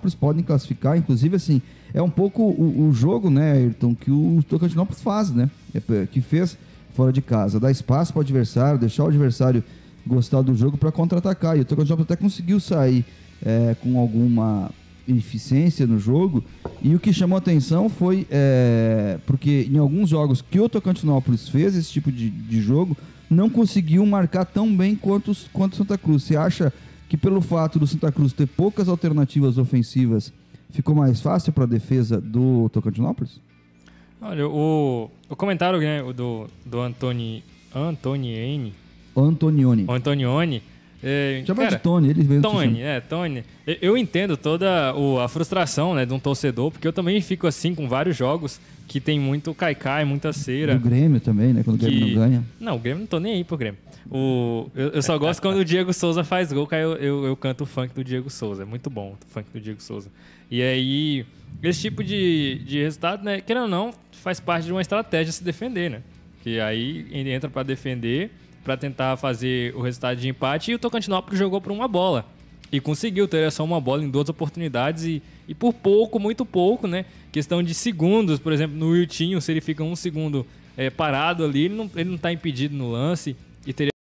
Tocantinópolis podem classificar, inclusive assim, é um pouco o jogo, né, Ayrton, que o Tocantinópolis faz, né, que fez fora de casa, dar espaço para o adversário, deixar o adversário gostar do jogo para contra-atacar, e o Tocantinópolis até conseguiu sair com alguma eficiência no jogo, e o que chamou a atenção foi porque em alguns jogos que o Tocantinópolis fez esse tipo de jogo, não conseguiu marcar tão bem quanto o Santa Cruz. Você acha que pelo fato do Santa Cruz ter poucas alternativas ofensivas, ficou mais fácil para a defesa do Tocantinópolis? Olha, o comentário, né, do Antonioni. Chama de Tony, ele mesmo. Tony. Eu entendo toda a frustração, né, de um torcedor, porque eu também fico assim com vários jogos que tem muito caicai, muita cera. Do Grêmio também, né, quando o Grêmio não ganha. Não, o Grêmio não tô nem aí pro Grêmio. Eu só gosto quando o Diego Souza faz gol, que aí eu canto o funk do Diego Souza. É muito bom o funk do Diego Souza. E aí, esse tipo de resultado, né, querendo ou não, faz parte de uma estratégia se defender, né? Que aí entra para defender, para tentar fazer o resultado de empate, e o Tocantinópolis jogou por uma bola. E conseguiu ter só uma bola em 2 oportunidades e por pouco, muito pouco, né? Questão de segundos, por exemplo, no Wiltinho, se ele fica 1 segundo parado ali, ele não tá impedido no lance e teria